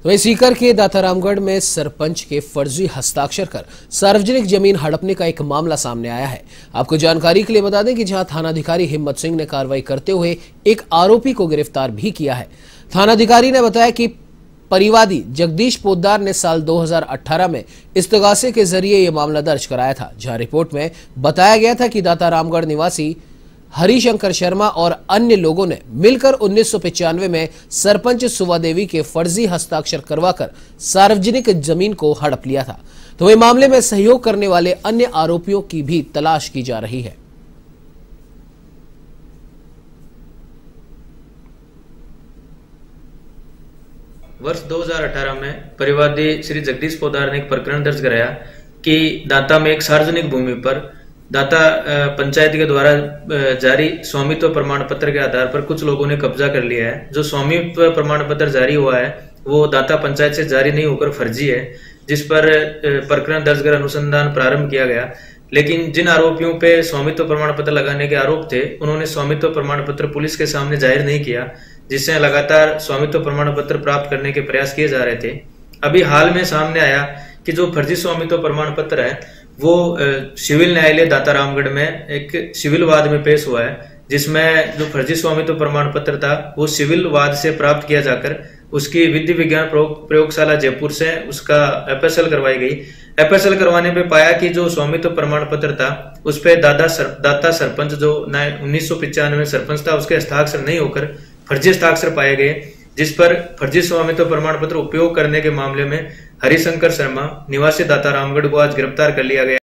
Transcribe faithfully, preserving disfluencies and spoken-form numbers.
वहीं सीकर के दातारामगढ़ में सरपंच के फर्जी हस्ताक्षर कर सार्वजनिक जमीन हड़पने का एक मामला सामने आया है। आपको जानकारी के लिए बता दें कि जहां थानाधिकारी हिम्मत सिंह ने कार्रवाई करते हुए एक आरोपी को गिरफ्तार भी किया है। थानाधिकारी ने बताया कि परिवादी जगदीश पोद्दार ने साल दो हज़ार अठारह में इस्तगासे के जरिए यह मामला दर्ज कराया था, जहां रिपोर्ट में बताया गया था कि दातारामगढ़ निवासी हरिशंकर शर्मा और अन्य लोगों ने मिलकर उन्नीस सौ पचानवे में सरपंच सुवा देवी के फर्जी हस्ताक्षर करवाकर सार्वजनिक जमीन को हड़प लिया था। तो वह मामले में सहयोग करने वाले अन्य आरोपियों की भी तलाश की जा रही है। वर्ष दो हज़ार अठारह में परिवादी श्री जगदीश पोद्दार ने एक प्रकरण दर्ज कराया कि दाता में एक सार्वजनिक भूमि पर दाता पंचायत के द्वारा जारी स्वामित्व प्रमाण पत्र के आधार पर कुछ लोगों ने कब्जा कर लिया है। जो स्वामित्व प्रमाण पत्र जारी हुआ है वो दाता पंचायत से जारी नहीं होकर फर्जी है, जिस पर प्रकरण दर्ज कर अनुसंधान प्रारंभ किया गया। लेकिन जिन आरोपियों पे स्वामित्व प्रमाण पत्र लगाने के आरोप थे, उन्होंने स्वामित्व प्रमाण पत्र पुलिस के सामने जाहिर नहीं किया, जिससे लगातार स्वामित्व प्रमाण पत्र प्राप्त करने के प्रयास किए जा रहे थे। अभी हाल में सामने आया कि जो फर्जी स्वामित्व प्रमाण पत्र है वो सिविल न्यायालय दातारामगढ़ में एक सिविल वाद में पेश हुआ है, जिसमें जो फर्जी स्वामित्व प्रमाण पत्र था वो सिविल वाद से प्राप्त किया जाकर उसकी विधि विज्ञान प्रयोगशाला जयपुर से उसका एफएसएल करवाई गई। एफएसएल करवाने पे पाया कि जो स्वामित्व प्रमाण पत्र था उस पे दादा सर, दाता सरपंच जो उन्नीस सौ पिचानवे में सरपंच था उसके हस्ताक्षर नहीं होकर फर्जी हस्ताक्षर पाए गए, जिस पर फर्जी स्वामित्व प्रमाण पत्र उपयोग करने के मामले में हरिशंकर शर्मा निवासी दातारामगढ़ को आज गिरफ्तार कर लिया गया।